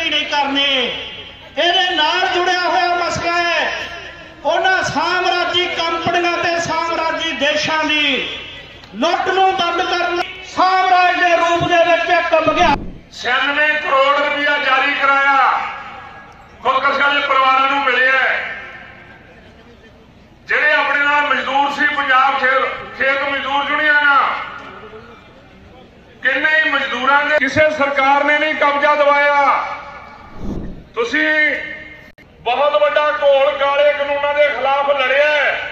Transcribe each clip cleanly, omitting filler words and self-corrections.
तरक्की नहीं करनी। ਇਹਦੇ ਨਾਲ जुड़िया हुआ मसला है उन्होंने साम्राजी कंपनियों ते साम्राजी देशों की लुट नूं बंद करने साम्राज के रूप के कम गया। 96 करोड़ रुपया जारी कराया खुदकशियां दे परिवारां नूं मिलिया। ਜਿਹੜੇ ਆਪਣੇ ਨਾਲ ਮਜ਼ਦੂਰ ਸੀ ਪੰਜਾਬ ਖੇਤ ਮਜ਼ਦੂਰ ਯੂਨੀਅਨ ਕਿੰਨੇ ਹੀ ਮਜ਼ਦੂਰਾਂ ਦੇ ਕਿਸੇ ਸਰਕਾਰ ਨੇ ਨਹੀਂ ਕਬਜ਼ਾ ਦਵਾਇਆ। ਤੁਸੀਂ ਬਹੁਤ ਵੱਡਾ ਘੋਲ ਕਾਲੇ ਕਾਨੂੰਨਾਂ ਦੇ ਖਿਲਾਫ ਲੜਿਆ।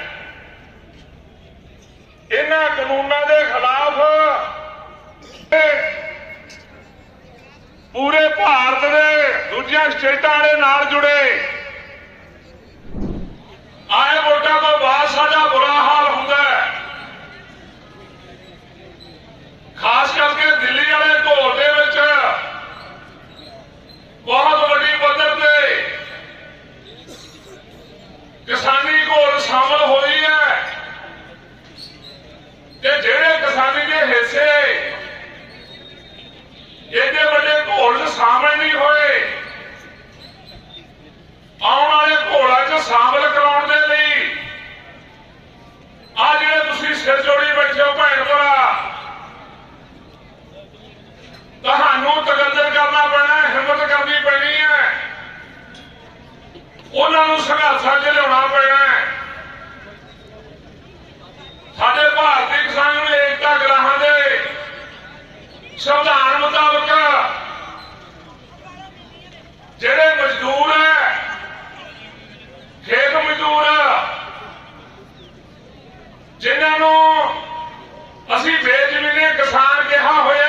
ਇਹਨਾਂ ਕਾਨੂੰਨਾਂ ਦੇ ਖਿਲਾਫ ਪੂਰੇ ਭਾਰਤ ਦੇ ਦੂਜੀਆਂ ਸਟੇਟਾਂ ਵਾਲੇ ਨਾਲ ਜੁੜੇ। आए वोटा तो बाद साडा बुरा हाल होंदा है, खास करके दिल्ली वाले घोल दे विच बहुत वड्डी पद्धर ते किसानी घोल शामिल होई है ते जेड़े किसानी के हिस्से एडे वड्डे घोल च शामिल नहीं होए आने वाले घोलों च शामिल कराने दे लई आ जिहड़े तुसीं सिर जोड़ी बैठे हो भैन भरा तुहानूं तगल्लुद करना पैना, हिम्मत करनी पैनी है, उन्हां नूं संघर्षां च लिआउणा पैना है। साडे भारतीय किसान एकता ग्राहां दे संविधान मुताबक जिहड़े मजदूर है खेत मजदूर जिन्हों असी बेजमीने किसान कहा होया।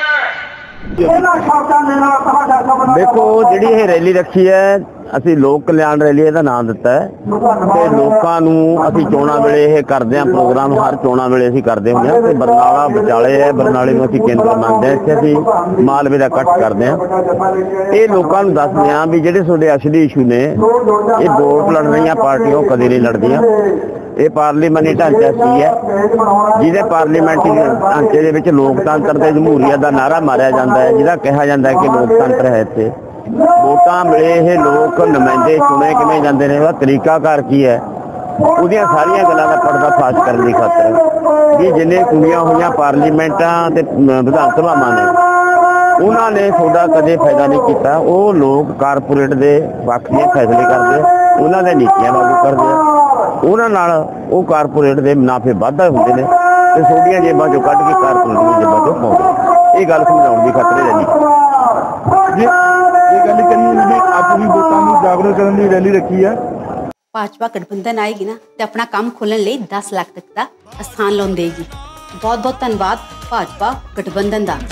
देखो जी रैली रखी है असी लोक कल्याण रैली का नाम दिता है ते लोकां नूं असी चोणां वेले यह करदे हां प्रोग्राम हर चोणां वेले असी करदे हुंदे हां ते बरनाला विचाले है बरनाले नूं असी केंद्र मंनदे हां इत्थे असी मालवे दा कट करदे हां। ये लोकां नूं दसदे हां भी जिहड़े तुहाडे असली इशू ने ये वोट लड़ रही पार्टियां कदे नहीं लड़दियां। ये पार्लीमानी ढांचा सी है जिहदे पार्लीमेंटी ढांचे दे विच लोकतंत्र ते जमहूरीयत दा नारा मारिया जांदा है जिहदा कहा जांदा है कि लोकतंत्र है। इत्थे वोटां मिले ये लोक नुमाइंदे चुने किवें जांदे ने, तरीकाकार की है, ਉਹਦੀਆਂ ਸਾਰੀਆਂ ਗੱਲਾਂ ਦਾ ਪਰਦਾ ਫਾਸ਼ ਕਰਨ ਦੀ ਖਾਤਰ ਵੀ ਜਿੰਨੇ ਕੁੜੀਆਂ ਹੋਈਆਂ ਪਾਰਲੀਮੈਂਟਾਂ ਤੇ ਵਿਧਾਨ ਸਭਾਵਾਂ ਨੇ ਉਹਨਾਂ ਨੇ ਤੁਹਾਡਾ ਕਦੇ ਫਾਇਦਾ ਨਹੀਂ ਕੀਤਾ। ਉਹ ਲੋਕ ਕਾਰਪੋਰੇਟ ਦੇ ਪੱਖ ਦੇ ਫੈਸਲੇ ਕਰਦੇ, ਉਹਨਾਂ ਦੀਆਂ ਨੀਤੀਆਂ ਲਾਗੂ ਕਰਦੇ ਆ, ਉਹਨਾਂ ਨਾਲ ਉਹ ਕਾਰਪੋਰੇਟ ਦੇ ਮੁਨਾਫੇ ਵਾਧਾ ਹੁੰਦੇ ਨੇ ਤੇ ਤੁਹਾਡੀਆਂ ਜੇਬਾਂ ਚੋਂ ਕੱਢ ਕੇ ਕਾਰਪੋਰੇਟ ਦੀਆਂ ਜੇਬਾਂ ਚੋਂ ਪਾਉਂਦੇ। ਇਹ ਗੱਲ ਸਮਝਾਉਣ ਦੀ ਖਾਤਰ ਹੈ ਜੀ। ये गल करिए आप भी वोटां नूं जागरूक करने की रैली रखी है। भाजपा गठबंधन आएगी ना तो अपना काम खोलने लिए 10 लाख तक का स्थान लोन देगी। बहुत बहुत धन्यवाद भाजपा गठबंधन दा।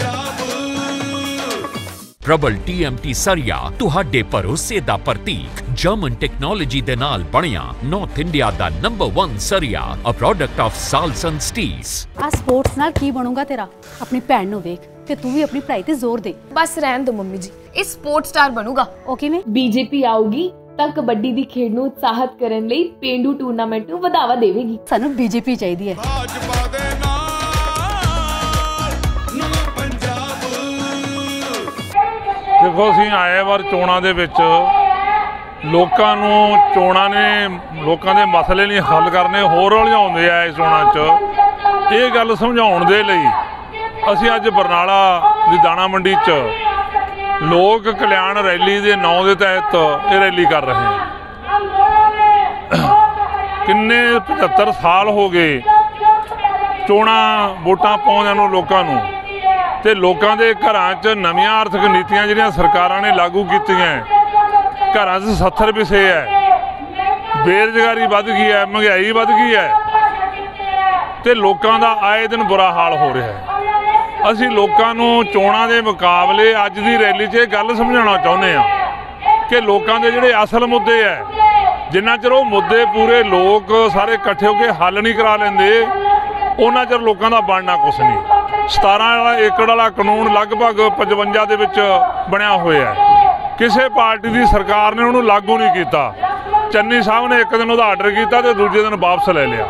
प्रबल TMT सरिया तुहाडे भरोसे दा प्रतीक जर्मन टेक्नोलॉजी दे नाल बनिया नॉर्थ इंडिया दा नंबर 1 सरिया a product of Salson steels. आ स्पोर्ट्स नाल की बनूगा तेरा? अपनी भैन नूं वेख ते तू भी अपनी पढ़ाई ते जोर दे। बस रहन दो मम्मी जी, इस स्पोर्ट्स स्टार बनूगा। ओके में बीजेपी आऊगी ਤਾਂ ਕਬੱਡੀ ਦੀ ਖੇਡ ਨੂੰ ਉਤਸ਼ਾਹਿਤ ਕਰਨ ਲਈ ਪੇਂਡੂ ਟੂਰਨਾਮੈਂਟ ਨੂੰ ਵਧਾਵਾ ਦੇਵੇਗੀ। ਸਾਨੂੰ ਬੀਜੇਪੀ ਚਾਹੀਦੀ ਹੈ। देखो ਅਸੀਂ ਆਏ ਵਾਰ ਚੋਣਾਂ ਦੇ ਵਿੱਚ ਲੋਕਾਂ ਨੂੰ ਚੋਣਾਂ ਨੇ ਲੋਕਾਂ ਦੇ ਮਸਲੇ ਨਹੀਂ ਹੱਲ ਕਰਨੇ ਹੋਰ ਉਲਝਾਉਂਦੇ ਆ। ਇਸ ਚੋਣਾਂ 'ਚ ਇਹ ਗੱਲ ਸਮਝਾਉਣ ਦੇ ਲਈ ਅਸੀਂ ਅੱਜ ਬਰਨਾਲਾ ਦੀ ਦਾਣਾ ਮੰਡੀ 'ਚ लोक कल्याण रैली के नाम के तहत ये रैली कर रहे हैं। किन्ने 75 साल हो गए चोणां वोटां पाउंदियां नूं लोकां नूं ते लोकां दे घरां च नवीं आर्थिक नीतियां जिहड़ियां सरकारां ने लागू कीतियां घरां च 70 विषे है, बेरोजगारी वध गई है, महंगाई वध गई है ते लोकां दा आए दिन बुरा हाल हो रहा है। ਅਸੀਂ ਲੋਕਾਂ ਨੂੰ ਚੋਣਾਂ ਦੇ ਮੁਕਾਬਲੇ ਅੱਜ ਦੀ ਰੈਲੀ 'ਚ ਇਹ ਗੱਲ ਸਮਝਾਉਣਾ ਚਾਹੁੰਦੇ ਹਾਂ ਕਿ ਲੋਕਾਂ ਦੇ ਜਿਹੜੇ ਅਸਲ ਮੁੱਦੇ ਹੈ ਜਿੰਨਾ ਚਿਰ ਉਹ ਮੁੱਦੇ ਪੂਰੇ ਲੋਕ ਸਾਰੇ ਇਕੱਠੇ ਹੋ ਕੇ ਹੱਲ ਨਹੀਂ ਕਰਾ ਲੈਂਦੇ ਉਹਨਾਂ ਚਿਰ ਲੋਕਾਂ ਦਾ ਬਣਨਾ ਕੁਛ ਨਹੀਂ। 17 ਏਕੜ ਵਾਲਾ ਕਾਨੂੰਨ ਲਗਭਗ 55 ਦੇ ਵਿੱਚ ਬਣਿਆ ਹੋਇਆ ਹੈ, ਕਿਸੇ ਪਾਰਟੀ ਦੀ ਸਰਕਾਰ ਨੇ ਉਹਨੂੰ ਲਾਗੂ ਨਹੀਂ ਕੀਤਾ। ਚੰਨੀ ਸਾਹਿਬ ਨੇ ਇੱਕ ਦਿਨ ਉਹਦਾ ਆਰਡਰ ਕੀਤਾ ਤੇ ਦੂਜੇ ਦਿਨ ਵਾਪਸ ਲੈ ਲਿਆ।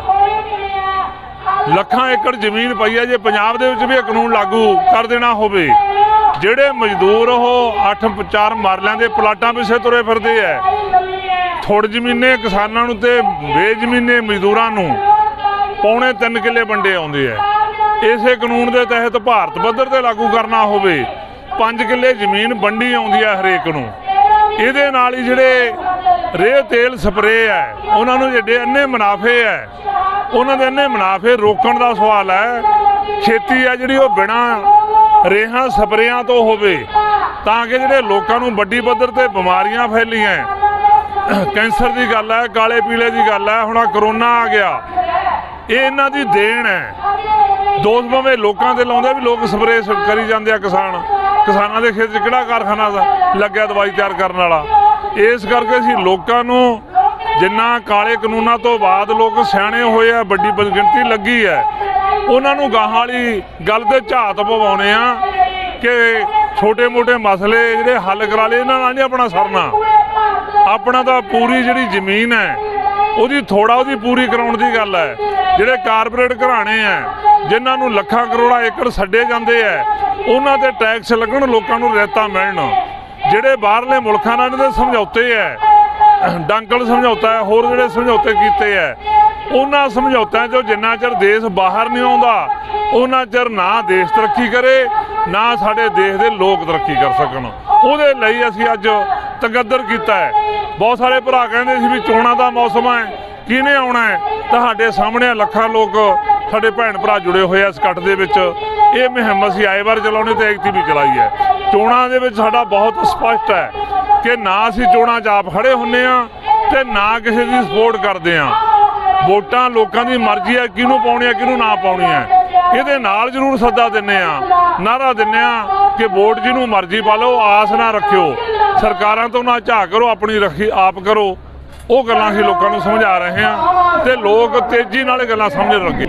ਲੱਖਾਂ ਏਕੜ ਜ਼ਮੀਨ ਪਈ ਹੈ, ਜੇ ਪੰਜਾਬ ਦੇ ਵਿੱਚ ਵੀ ਇਹ ਕਾਨੂੰਨ ਲਾਗੂ ਕਰ ਦੇਣਾ ਹੋਵੇ ਜਿਹੜੇ ਮਜ਼ਦੂਰ ਉਹ 8-4 ਮਰਲਿਆਂ ਦੇ ਪਲਾਟਾਂ ਪਿੱਛੇ ਤੁਰੇ ਫਿਰਦੇ ਐ। ਥੋੜ ਜ਼ਮੀਨੇ ਕਿਸਾਨਾਂ ਨੂੰ ਤੇ ਬੇਜ਼ਮੀਨੇ ਮਜ਼ਦੂਰਾਂ ਨੂੰ ਪੌਣੇ 3 ਕਿੱਲੇ ਵੰਡੇ ਆਉਂਦੇ ਐ। ਇਸੇ ਕਾਨੂੰਨ ਦੇ ਤਹਿਤ ਭਾਰਤ ਪੱਧਰ ਤੇ ਲਾਗੂ ਕਰਨਾ ਹੋਵੇ 5 ਕਿੱਲੇ ਜ਼ਮੀਨ ਵੰਡੀ ਆਉਂਦੀ ਹੈ ਹਰੇਕ ਨੂੰ। ਇਹਦੇ ਨਾਲ ਹੀ ਜਿਹੜੇ ਰੇਹ ਤੇਲ ਸਪਰੇਅ ਹੈ ਉਹਨਾਂ ਨੂੰ ਜਿਹੜੇ ਇੰਨੇ ਮੁਨਾਫੇ ਹੈ, ਉਹਨਾਂ ਦੇ ਇੰਨੇ ਮੁਨਾਫੇ ਰੋਕਣ ਦਾ ਸਵਾਲ ਹੈ। ਖੇਤੀ ਹੈ ਜਿਹੜੀ ਉਹ ਬਿਨਾਂ ਰੇਹਾਂ ਸਪਰੇਆਂ ਤੋਂ ਹੋਵੇ ਤਾਂ ਕਿ ਜਿਹੜੇ ਲੋਕਾਂ ਨੂੰ ਵੱਡੀ ਪੱਧਰ ਤੇ ਬਿਮਾਰੀਆਂ ਫੈਲੀਆਂ, ਕੈਂਸਰ ਦੀ ਗੱਲ ਹੈ, ਕਾਲੇ ਪੀਲੇ ਦੀ ਗੱਲ ਹੈ, ਹੁਣ ਕਰੋਨਾ ਆ ਗਿਆ, ਇਹ ਇਹਨਾਂ ਦੀ ਦੇਣ ਹੈ। ਦੋਸ਼ ਭਾਵੇਂ ਲੋਕਾਂ ਤੇ ਲਾਉਂਦੇ ਵੀ ਲੋਕ ਸਪਰੇਅ ਕਰੀ ਜਾਂਦੇ ਆ, ਕਿਸਾਨਾਂ ਦੇ ਖੇਤ 'ਚ ਕਿਹੜਾ ਕਾਰਖਾਨਾ ਲੱਗਿਆ ਦਵਾਈ ਤਿਆਰ ਕਰਨ ਵਾਲਾ। ਇਸ ਕਰਕੇ ਅਸੀਂ ਲੋਕਾਂ ਨੂੰ ਜਿੰਨਾ ਕਾਲੇ ਕਾਨੂੰਨਾਂ ਤੋਂ ਬਾਅਦ ਲੋਕ ਸਿਆਣੇ ਹੋਏ ਆ, ਵੱਡੀ ਗਿਣਤੀ ਲੱਗੀ ਹੈ, ਉਹਨਾਂ ਨੂੰ ਗਾਹਾਂ ਵਾਲੀ ਗੱਲ ਤੇ ਝਾਤ ਪਵਾਉਣੇ ਆ ਕਿ ਛੋਟੇ ਮੋਟੇ ਮਸਲੇ ਜਿਹੜੇ ਹੱਲ ਕਰਾ ਲਏ, ਇਹਨਾਂ ਨਾਲ ਨਹੀਂ ਆਪਣਾ ਸਰਨਾ। ਆਪਣਾ ਤਾਂ ਪੂਰੀ ਜਿਹੜੀ ਜ਼ਮੀਨ ਹੈ ਉਹਦੀ ਉਹਦੀ ਪੂਰੀ ਕਰਾਉਣ ਦੀ ਗੱਲ ਹੈ। ਜਿਹੜੇ ਕਾਰਪੋਰੇਟ ਘਰਾਣੇ ਆ ਜਿਨ੍ਹਾਂ ਨੂੰ ਲੱਖਾਂ ਕਰੋੜਾਂ ਏਕੜ ਛੱਡੇ ਜਾਂਦੇ ਆ, ਉਹਨਾਂ ਤੇ ਟੈਕਸ ਲੱਗਣ, ਲੋਕਾਂ ਨੂੰ ਰਿਆਇਤਾਂ ਮਿਲਣ। ਜਿਹੜੇ ਬਾਹਰਲੇ ਮੁਲਕਾਂ ਨਾਲ ਇਹਦੇ ਸਮਝੌਤੇ ਹੈ, ਡੰਕਲ ਸਮਝੌਤਾ ਹੈ, ਹੋਰ ਜਿਹੜੇ ਸਮਝੌਤੇ ਕੀਤੇ ਹੈ, ਉਹਨਾਂ ਸਮਝੌਤਿਆਂ 'ਚੋਂ ਜਿੰਨਾ ਚਿਰ ਦੇਸ਼ ਬਾਹਰ ਨਹੀਂ ਆਉਂਦਾ ਉਹਨਾਂ ਚਿਰ ਨਾ ਦੇਸ਼ ਤਰੱਕੀ ਕਰੇ, ਨਾ ਸਾਡੇ ਦੇਸ਼ ਦੇ ਲੋਕ ਤਰੱਕੀ ਕਰ ਸਕਣ। ਉਹਦੇ ਲਈ ਅਸੀਂ ਅੱਜ ਤਗੱਦਰ ਕੀਤਾ ਹੈ। ਬਹੁਤ ਸਾਰੇ ਭਰਾ ਕਹਿੰਦੇ ਸੀ ਵੀ ਚੋਣਾਂ ਦਾ ਮੌਸਮ ਹੈ, ਕਿਹਨੇ ਆਉਣਾ ਹੈ। ਤੁਹਾਡੇ ਸਾਹਮਣੇ ਲੱਖਾਂ ਲੋਕ ਸਾਡੇ ਭੈਣ ਭਰਾ ਜੁੜੇ ਹੋਏ ਆ ਇਸ ਇਕੱਠ ਦੇ ਵਿੱਚ। ਇਹ ਮੁਹਿੰਮ ਅਸੀਂ ਆਏ ਵਾਰ ਚਲਾਉਣੀ ਤੇ ਐਕਟੀ ਵੀ ਚਲਾਈ ਹੈ। ਚੋਣਾਂ ਦੇ ਵਿੱਚ ਸਾਡਾ ਬਹੁਤ ਸਪਸ਼ਟ ਹੈ ਕਿ ਨਾ ਅਸੀਂ ਚੋਣਾਂ 'ਚ ਆਪ ਖੜੇ ਹੁੰਦੇ ਹਾਂ ਤੇ ਨਾ ਕਿਸੇ ਦੀ ਸਪੋਰਟ ਕਰਦੇ ਹਾਂ। ਵੋਟਾਂ ਲੋਕਾਂ ਦੀ ਮਰਜ਼ੀ ਹੈ, ਕਿਹਨੂੰ ਪਾਉਣੀ ਹੈ ਕਿਹਨੂੰ ਨਾ ਪਾਉਣੀ ਹੈ। ਇਹਦੇ ਨਾਲ ਜ਼ਰੂਰ ਸੱਦਾ ਦਿੰਦੇ ਆ, ਨਾਅਰਾ ਦਿੰਦੇ ਆ ਕਿ ਵੋਟ ਜਿਹਨੂੰ ਮਰਜ਼ੀ ਪਾ ਲਓ, ਆਸ ਨਾ ਰੱਖਿਓ, ਸਰਕਾਰਾਂ ਤੋਂ ਨਾ ਝਾਕ ਕਰੋ, ਆਪਣੀ ਰੱਖੀ ਆਪ ਕਰੋ। ਉਹ ਗੱਲਾਂ ਅਸੀਂ ਲੋਕਾਂ ਨੂੰ ਸਮਝਾ ਰਹੇ ਹਾਂ ਤੇ ਲੋਕ ਤੇਜ਼ੀ ਨਾਲ ਇਹ ਗੱਲਾਂ ਸਮਝਣ ਲੱਗੇ।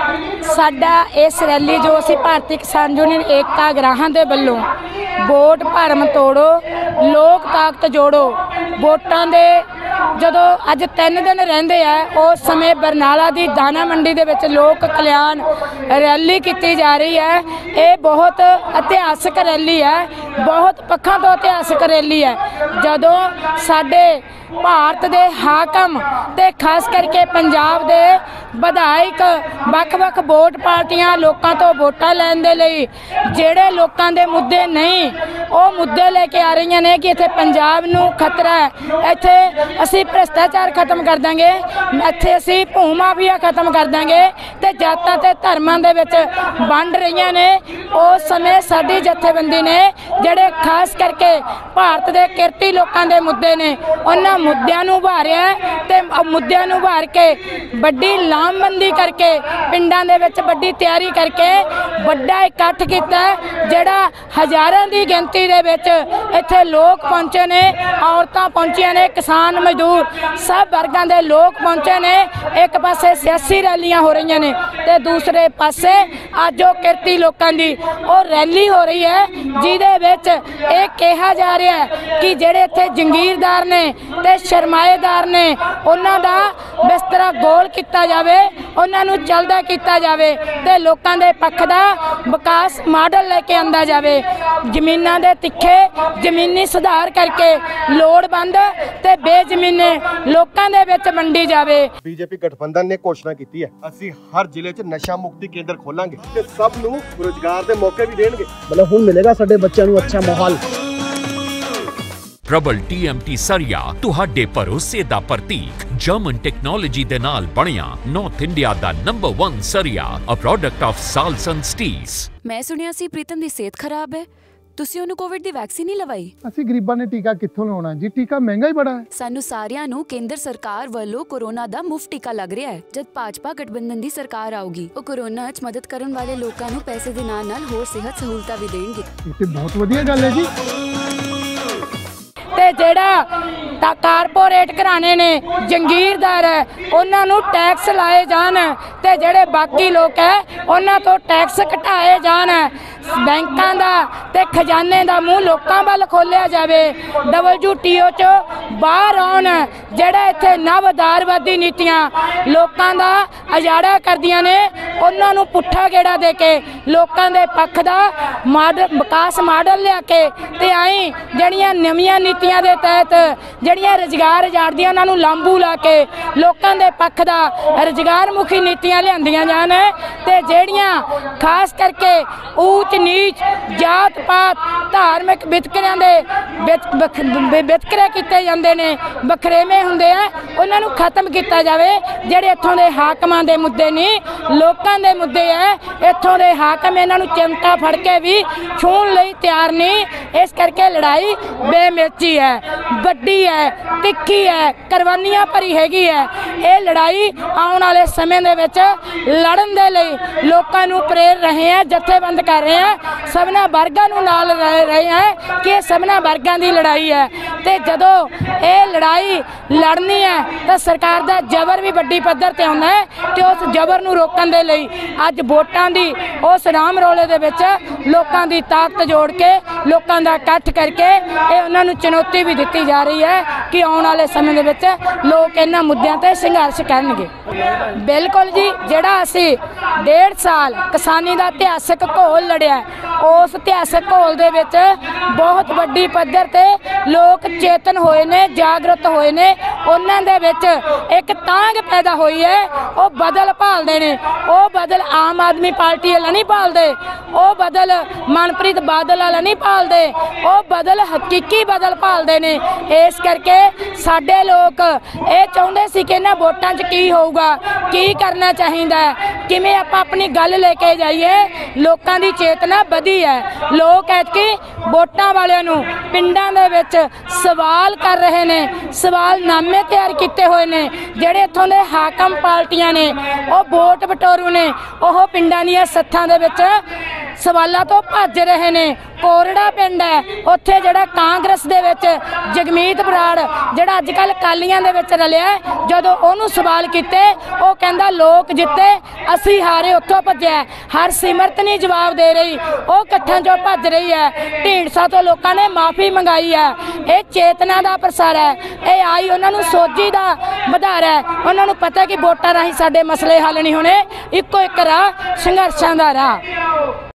ਸਾਡਾ ਇਸ ਰੈਲੀ ਜੋ ਅਸੀਂ ਭਾਰਤੀ ਕਿਸਾਨ ਯੂਨੀਅਨ ਏਕਤਾ ਗਰਾਹਾਂ ਦੇ ਵੱਲੋਂ ਵੋਟ ਭਰਮ ਤੋੜੋ, ਲੋਕ ਤਾਕਤ ਜੋੜੋ, ਵੋਟਾਂ ਦੇ ਜਦੋਂ ਅੱਜ 3 ਦਿਨ ਰਹਿੰਦੇ ਆ ਉਸ ਸਮੇਂ ਬਰਨਾਲਾ ਦੀ ਦਾਣਾ ਮੰਡੀ ਦੇ ਵਿੱਚ ਲੋਕ ਕਲਿਆਣ ਰੈਲੀ ਕੀਤੀ ਜਾ ਰਹੀ ਹੈ। ਇਹ ਬਹੁਤ ਇਤਿਹਾਸਕ ਰੈਲੀ ਹੈ, ਬਹੁਤ ਪੱਖਾਂ ਤੋਂ ਇਤਿਹਾਸਕ ਰੈਲੀ ਹੈ। ਜਦੋਂ ਸਾਡੇ ਭਾਰਤ ਦੇ ਹਾਕਮ ਤੇ ਖਾਸ ਕਰਕੇ ਪੰਜਾਬ ਦੇ ਵਿਧਾਇਕ ਵੱਖ-ਵੱਖ ਵੋਟ ਪਾਰਟੀਆਂ ਲੋਕਾਂ ਤੋਂ ਵੋਟਾਂ ਲੈਣ ਦੇ ਲਈ ਜਿਹੜੇ ਲੋਕਾਂ ਦੇ ਮੁੱਦੇ ਨਹੀਂ ਉਹ ਮੁੱਦੇ ਲੈ ਕੇ ਆ ਰਹੀਆਂ ਨੇ ਕਿ ਇੱਥੇ ਪੰਜਾਬ ਨੂੰ ਖਤਰਾ ਹੈ, ਇੱਥੇ ਅਸੀਂ ਭ੍ਰਿਸ਼ਟਾਚਾਰ ਖਤਮ ਕਰ ਦਾਂਗੇ, ਇੱਥੇ ਅਸੀਂ ਭੂ ਮਾਫੀਆ ਖਤਮ ਕਰ ਦਾਂਗੇ ਤੇ ਜਾਤਾਂ ਤੇ ਧਰਮਾਂ ਦੇ ਵਿੱਚ ਵੰਡ ਰਹੀਆਂ ਨੇ। ਉਸ ਸਮੇਂ ਸਾਡੀ ਜਥੇਬੰਦੀ ਨੇ ਜਿਹੜੇ ਖਾਸ ਕਰਕੇ ਭਾਰਤ ਦੇ ਕਿਰਤੀ ਲੋਕਾਂ ਦੇ ਮੁੱਦੇ ਨੇ ਉਹਨਾਂ ਮੁੱਦਿਆਂ ਨੂੰ ਉਭਾਰਿਆ ਤੇ ਮੁੱਦਿਆਂ ਨੂੰ ਉਭਾਰ ਕੇ ਵੱਡੀ ਲਾਮਬੰਦੀ ਕਰਕੇ ਪਿੰਡਾਂ ਦੇ ਵਿੱਚ ਵੱਡੀ ਤਿਆਰੀ ਕਰਕੇ ਵੱਡਾ ਇਕੱਠ ਕੀਤਾ ਜਿਹੜਾ ਹਜ਼ਾਰਾਂ ਦੀ ਗਿਣਤੀ ਦੇ ਵਿੱਚ ਇੱਥੇ ਲੋਕ ਪਹੁੰਚੇ ਨੇ, ਔਰਤਾਂ ਪਹੁੰਚੀਆਂ ਨੇ, ਕਿਸਾਨ ਮਜ਼ਦੂਰ ਸਭ ਵਰਗਾਂ ਦੇ ਲੋਕ ਪਹੁੰਚੇ ਨੇ। ਇੱਕ ਪਾਸੇ ਸਿਆਸੀ ਰੈਲੀਆਂ ਹੋ ਰਹੀਆਂ ਨੇ ਤੇ ਦੂਸਰੇ ਪਾਸੇ ਅੱਜ ਉਹ ਕਿਰਤੀ ਲੋਕਾਂ ਦੀ ਉਹ ਰੈਲੀ ਹੋ ਰਹੀ ਹੈ ਜਿਹਦੇ ਵਿੱਚ ਇਹ ਕਿਹਾ ਜਾ ਰਿਹਾ ਹੈ ਕਿ ਜਿਹੜੇ ਇੱਥੇ ਜੰਗੀਰਦਾਰ ਨੇ ਤੇ ਸਰਮਾਏਦਾਰ ਨੇ ਉਹਨਾਂ ਦਾ ਬਿਸਤਰਾ ਗੋਲ ਕੀਤਾ ਜਾਵੇ, ਉਹਨਾਂ ਨੂੰ ਚੱਲਦਾ ਕੀਤਾ ਜਾਵੇ ਤੇ ਲੋਕਾਂ ਦੇ ਪੱਖ ਦਾ ਵਿਕਾਸ ਮਾਡਲ ਲੈ ਕੇ ਆਂਦਾ ਜਾਵੇ। ਜ਼ਮੀਨਾਂ ਦੇ ਤਿੱਖੇ ਜ਼ਮੀਨੀ ਸੁਧਾਰ ਕਰਕੇ ਲੋੜਵੰਦ ਤੇ ਬੇਜ਼ਮੀਨੇ ਲੋਕਾਂ ਦੇ ਵਿੱਚ ਵੰਡੀ ਜਾਵੇ। ਬੀਜੇਪੀ ਗਠਬੰਧਨ ਨੇ ਘੋਸ਼ਣਾ ਕੀਤੀ ਹੈ ਅਸੀਂ ਹਰ ਜ਼ਿਲ੍ਹੇ 'ਚ ਨਸ਼ਾ ਮੁਕਤੀ ਕੇਂਦਰ ਖੋਲਾਂਗੇ ਤੇ ਸਭ ਨੂੰ ਰੋਜ਼ਗਾਰ ਦੇ ਮੌਕੇ ਵੀ ਦੇਣਗੇ। ਮਤਲਬ ਹੁਣ ਮਿਲੇਗਾ ਸਾਡੇ ਬੱਚਿਆਂ ਨੂੰ ਅੱਛਾ ਮਾਹੌਲ। ਪ੍ਰਬਲ TMT ਸਰੀਆ ਤੁਹਾਡੇ ਭਰੋਸੇ ਦਾ ਪ੍ਰਤੀਕ ਜਰਮਨ ਟੈਕਨੋਲੋਜੀ ਦੇ ਨਾਲ ਬਣਿਆ ਨਾਰਥ ਇੰਡੀਆ ਦਾ ਨੰਬਰ 1 ਸਰੀਆ, a product of Salson steels. ਮੈਂ ਸੁਣਿਆ ਸੀ ਪ੍ਰੀਤਮ ਦੀ ਸਿਹਤ ਖਰਾਬ ਹੈ, ਤੁਸੀਂ ਉਹਨੂੰ ਕੋਵਿਡ ਦੀ ਵੈਕਸੀਨ ਨਹੀਂ ਲਵਾਈ? ਅਸੀਂ ਗਰੀਬਾਂ ਨੇ ਟੀਕਾ ਕਿੱਥੋਂ ਲਾਉਣਾ ਜੀ, ਟੀਕਾ ਮਹਿੰਗਾ ਹੀ ਬੜਾ ਹੈ। ਸਾਨੂੰ ਸਾਰਿਆਂ ਨੂੰ ਕੇਂਦਰ ਸਰਕਾਰ ਵੱਲੋਂ ਕੋਰੋਨਾ ਦਾ ਮੁਫਤ ਟੀਕਾ ਲੱਗ ਰਿਹਾ ਹੈ। ਜਦ ਭਾਜਪਾ ਗਠਬੰਧਨ ਦੀ ਸਰਕਾਰ ਆਊਗੀ ਉਹ ਕੋਰੋਨਾ 'ਚ ਮਦਦ ਕਰਨ ਵਾਲੇ ਲੋਕਾਂ ਨੂੰ ਪੈਸੇ ਦੇ ਨਾਲ ਹੋਰ ਸਿਹਤ ਸਹੂਲਤਾਂ ਵੀ ਦੇਣਗੇ। ਇਹ ਤੇ ਬਹੁਤ ਵਧੀਆ ਗੱਲ ਹੈ ਜੀ। ਤੇ ਜਿਹੜਾ ਕਾਰਪੋਰੇਟ ਘਰਾਣੇ ਨੇ ਜੰਗੀਰਦਾਰ ਹੈ ਉਹਨਾਂ ਨੂੰ ਟੈਕਸ ਲਾਏ ਜਾਣ ਤੇ ਜਿਹੜੇ ਬਾਕੀ ਲੋਕ ਹੈ ਉਹਨਾਂ ਤੋਂ ਟੈਕਸ ਘਟਾਏ ਜਾਣ। ਬੈਂਕਾਂ ਦਾ ਤੇ ਖਜ਼ਾਨੇ ਦਾ ਮੂੰਹ ਲੋਕਾਂ ਵੱਲ ਖੋਲ੍ਹਿਆ ਜਾਵੇ। WTO 'ਚ ਬਾਹਰ ਆਉਣ ਜਿਹੜਾ ਇੱਥੇ ਨਵਦਾਰਵਾਦੀ ਨੀਤੀਆਂ ਲੋਕਾਂ ਦਾ ਉਜਾੜਾ ਕਰਦੀਆਂ ਨੇ ਉਹਨਾਂ ਨੂੰ ਪੁੱਠਾ ਗੇੜਾ ਦੇ ਕੇ ਲੋਕਾਂ ਦੇ ਪੱਖ ਦਾ ਵਿਕਾਸ ਮਾਡਲ ਲਿਆ ਕੇ ਤੇ ਆਈ ਜਿਹੜੀਆਂ ਨਵੀਆਂ ਨੀਤੀਆਂ ਦੇ ਤਹਿਤ ਜਿਹੜੀਆਂ ਰੁਜ਼ਗਾਰ ਉਜਾੜਦੀਆਂ ਉਹਨਾਂ ਨੂੰ ਲਾਂਬੂ ਲਾ ਕੇ ਲੋਕਾਂ ਦੇ ਪੱਖ ਦਾ ਰੁਜ਼ਗਾਰ ਮੁਖੀ ਨੀਤੀਆਂ ਲਿਆਂਦੀਆਂ ਜਾਣ ਤੇ ਜਿਹੜੀਆਂ ਖਾਸ ਕਰਕੇ ਊਚ ਨੀਚ ਜਾਤ ਪਾਤ ਧਾਰਮਿਕ ਵਿਤਕਰਿਆਂ ਦੇ ਵਿਤਕਰੇ ਕੀਤੇ ਜਾਂਦੇ ਨੇ ਵਖਰੇਵੇਂ ਹੁੰਦੇ ਆ ਉਹਨਾਂ ਨੂੰ ਖਤਮ ਕੀਤਾ ਜਾਵੇ। ਜਿਹੜੇ ਇੱਥੋਂ ਦੇ ਹਾਕਮਾਂ ਦੇ ਮੁੱਦੇ ਨਹੀਂ ਲੋਕਾਂ ਦੇ ਮੁੱਦੇ ਹੈ ਇੱਥੋਂ ਦੇ ਹਾਕਮ ਇਹਨਾਂ ਨੂੰ ਚਿਮਟਾ ਫੜ ਕੇ ਵੀ ਛੂਹਣ ਲਈ ਤਿਆਰ ਨਹੀਂ। ਇਸ ਕਰਕੇ ਲੜਾਈ ਬੇਮੇਚੀ ਹੈ ਵੱਡੀ ਹੈ ਤਿੱਖੀ ਹੈ ਕੁਰਬਾਨੀਆਂ ਭਰੀ ਹੈਗੀ ਹੈ। ਇਹ ਲੜਾਈ ਆਉਣ ਵਾਲੇ ਸਮੇਂ ਦੇ ਵਿੱਚ ਲੜਨ ਦੇ ਲਈ ਲੋਕਾਂ ਨੂੰ ਪ੍ਰੇਰ ਰਹੇ ਹਾਂ ਜਥੇਬੰਦ ਕਰ ਰਹੇ ਹਾਂ ਸਭਨਾ ਵਰਗਾਂ ਨੂੰ ਨਾਲ ਰਹੇ ਹਾਂ ਕਿ ਇਹ ਸਭਨਾ ਵਰਗਾਂ ਦੀ ਲੜਾਈ ਹੈ ਤੇ ਜਦੋਂ ਇਹ ਲੜਾਈ ਲੜਨੀ ਹੈ ਤਾਂ ਸਰਕਾਰ ਦਾ ਜ਼ਬਰ ਵੀ ਵੱਡੀ ਪੱਧਰ ਤੇ ਆਉਂਦਾ ਹੈ ਤੇ ਉਸ ਜ਼ਬਰ ਨੂੰ ਰੋਕਣ ਦੇ ਲਈ ਅੱਜ ਵੋਟਾਂ ਦੀ ਉਸ ਰਾਮ ਰੋਲੇ ਦੇ ਵਿੱਚ ਲੋਕਾਂ ਦੀ ਤਾਕਤ ਜੋੜ ਕੇ ਲੋਕਾਂ ਦਾ ਇਕੱਠ ਕਰਕੇ ਇਹ ਉਹਨਾਂ ਨੂੰ ਚੁਣੌਤੀ ਵੀ ਦਿੱਤੀ ਜਾ ਰਹੀ ਹੈ ਕਿ ਆਉਣ ਵਾਲੇ ਸਮੇਂ ਦੇ ਵਿੱਚ ਲੋਕ ਇਹਨਾਂ ਮੁੱਦਿਆਂ ਤੇ ਸੰਘਰਸ਼ ਕਰਨਗੇ। ਬਿਲਕੁਲ ਜੀ ਜਿਹੜਾ ਅਸੀਂ 1.5 ਸਾਲ ਕਿਸਾਨੀ ਦਾ ਇਤਿਹਾਸਕ ਘੋਲ ਲੜਿਆ ਉਸ ਇਤਿਹਾਸਕ ਘੋਲ ਦੇ ਵਿੱਚ ਬਹੁਤ ਵੱਡੀ ਪੱਧਰ ਤੇ ਲੋਕ ਚੇਤਨ ਹੋਏ ਨੇ ਜਾਗਰੂਕ ਹੋਏ ਨੇ ਉਹਨਾਂ ਦੇ ਵਿੱਚ ਇੱਕ ਤਾਂਘ ਪੈਦਾ ਹੋਈ ਹੈ। ਉਹ ਬਦਲ ਭਾਲਦੇ ਨੇ ਉਹ ਬਦਲ ਆਮ ਆਦਮੀ ਪਾਰਟੀ ਵਾਲਾ ਨਹੀਂ ਭਾਲਦੇ ਉਹ ਬਦਲ ਮਨਪ੍ਰੀਤ ਬਾਦਲ ਵਾਲਾ ਨਹੀਂ ਭਾਲਦੇ ਉਹ ਬਦਲ ਹਕੀਕੀ ਬਦਲ ਭਾਲਦੇ ਨੇ। ਇਸ ਕਰਕੇ ਸਾਡੇ ਲੋਕ ਇਹ ਚਾਹੁੰਦੇ ਸੀ ਕਿ ਇਹਨਾਂ ਵੋਟਾਂ 'ਚ ਕੀ ਹੋਊਗਾ ਕੀ ਕਰਨਾ ਚਾਹੀਦਾ ਕਿਵੇਂ ਆਪਾਂ ਆਪਣੀ ਗੱਲ ਲੈ ਕੇ ਜਾਈਏ। ਲੋਕਾਂ ਦੀ ਚੇਤਨਾ ਵਧੀ ਹੈ ਲੋਕ ਐਤਕੀ ਵੋਟਾਂ ਵਾਲਿਆਂ ਨੂੰ ਪਿੰਡਾਂ ਦੇ ਵਿੱਚ ਸਵਾਲ ਕਰ ਰਹੇ ਨੇ ਸਵਾਲਨਾਮੇ ਤਿਆਰ ਕੀਤੇ ਹੋਏ ਨੇ ਜਿਹੜੇ ਇੱਥੋਂ ਦੇ ਹਾਕਮ ਪਾਰਟੀਆਂ ਨੇ ਉਹ ਵੋਟ ਬਟੋਰੂ ਨੇ ਉਹ ਪਿੰਡਾਂ ਦੀਆਂ ਸੱਥਾਂ ਦੇ ਵਿੱਚ ਸਵਾਲਾਂ ਤੋਂ ਭੱਜ ਰਹੇ ਨੇ। ਕੋਰੜਾ ਪਿੰਡ ਹੈ ਉੱਥੇ ਜਿਹੜਾ ਕਾਂਗਰਸ ਦੇ ਵਿੱਚ ਜਗਮੀਤ ਬਰਾੜ ਜਿਹੜਾ ਅੱਜ ਕੱਲ੍ਹ ਅਕਾਲੀਆਂ ਦੇ ਵਿੱਚ ਰਲਿਆ ਜਦੋਂ ਉਹਨੂੰ ਸਵਾਲ ਕੀਤੇ ਉਹ ਕਹਿੰਦਾ ਲੋਕ ਜਿੱਤੇ ਅਸੀਂ ਹਾਰੇ ਉੱਥੋਂ ਭੱਜਿਆ। ਹਰਸਿਮਰਤ ਨਹੀਂ ਜਵਾਬ ਦੇ ਰਹੀ ਉਹ ਇਕੱਠਾਂ 'ਚੋਂ ਭੱਜ ਰਹੀ ਹੈ। ਢੀਂਡਸਾ ਤੋਂ ਲੋਕਾਂ ਨੇ ਮਾਫੀ ਮੰਗਾਈ ਹੈ। ਇਹ ਚੇਤਨਾ ਦਾ ਪ੍ਰਸਾਰ ਹੈ ਇਹ ਆਈ ਉਹਨਾਂ ਨੂੰ ਸੋਝੀ ਦਾ ਵਧਾਰਾ ਹੈ ਉਹਨਾਂ ਨੂੰ ਪਤਾ ਕਿ ਵੋਟਾਂ ਰਾਹੀਂ ਸਾਡੇ ਮਸਲੇ ਹੱਲ ਨਹੀਂ ਹੋਣੇ ਇੱਕੋ ਇੱਕ ਰਾਹ ਸੰਘਰਸ਼ਾਂ ਦਾ ਰਾਹ।